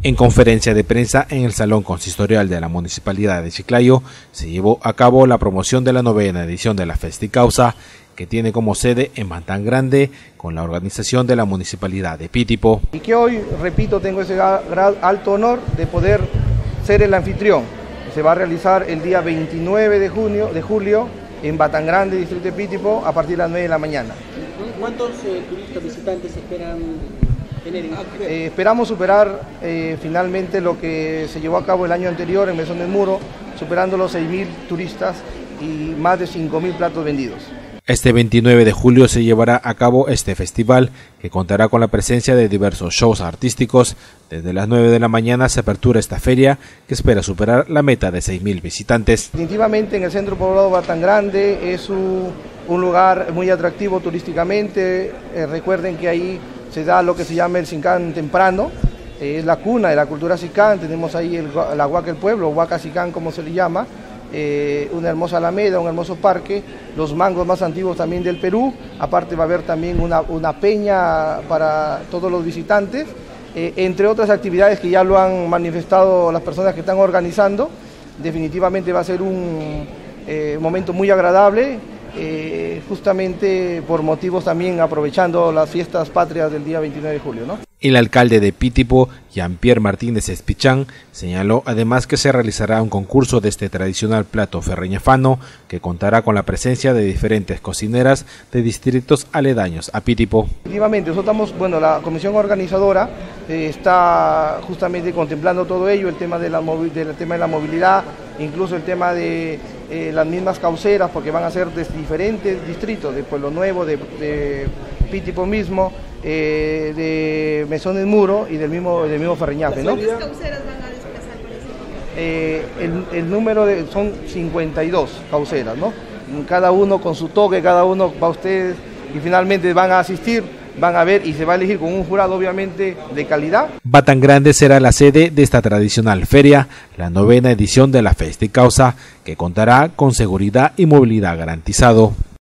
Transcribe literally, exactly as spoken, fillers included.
En conferencia de prensa en el Salón Consistorial de la Municipalidad de Chiclayo se llevó a cabo la promoción de la novena edición de la Festicausa, que tiene como sede en Batán Grande, con la organización de la Municipalidad de Pitipo. Y que hoy, repito, tengo ese alto honor de poder ser el anfitrión. Se va a realizar el día veintinueve de junio, de julio en Batán Grande, distrito de Pitipo, a partir de las nueve de la mañana. ¿Cuántos eh, turistas visitantes esperan tener? Eh, esperamos superar eh, finalmente lo que se llevó a cabo el año anterior en Mesón del Muro, superando los seis mil turistas y más de cinco mil platos vendidos. Este veintinueve de julio se llevará a cabo este festival, que contará con la presencia de diversos shows artísticos. Desde las nueve de la mañana se apertura esta feria, que espera superar la meta de seis mil visitantes. Definitivamente en el centro poblado Batán Grande es un, un lugar muy atractivo turísticamente. Eh, recuerden que ahí se da lo que se llama el Sincán temprano, eh, es la cuna de la cultura Sincán. Tenemos ahí el, la Huaca del Pueblo, Huaca Sincán como se le llama. Eh, una hermosa alameda, un hermoso parque, los mangos más antiguos también del Perú. Aparte va a haber también una, una peña para todos los visitantes, eh, entre otras actividades que ya lo han manifestado las personas que están organizando. Definitivamente va a ser un eh, momento muy agradable, eh, justamente por motivos también aprovechando las fiestas patrias del día veintinueve de julio, ¿no? El alcalde de Pitipo, Jean-Pierre Martínez Espichán, señaló además que se realizará un concurso de este tradicional plato ferreñafano, que contará con la presencia de diferentes cocineras de distritos aledaños a Pitipo. Efectivamente, nosotros estamos, bueno, la comisión organizadora eh, está justamente contemplando todo ello, el tema de la, del tema de la movilidad, incluso el tema de eh, las mismas causeras, porque van a ser de diferentes distritos, de Pueblo Nuevo, de, de Pitipo mismo, eh, de Mesón del Muro y del mismo, del mismo Ferreñafe, ¿no? ¿Cuántas causeras van a desplazar por ese eh, el, el número de, son cincuenta y dos causeras, ¿no? Cada uno con su toque, cada uno va a ustedes y finalmente van a asistir, van a ver y se va a elegir con un jurado obviamente de calidad. Batán Grande será la sede de esta tradicional feria, la novena edición de la Festicausa, que contará con seguridad y movilidad garantizado.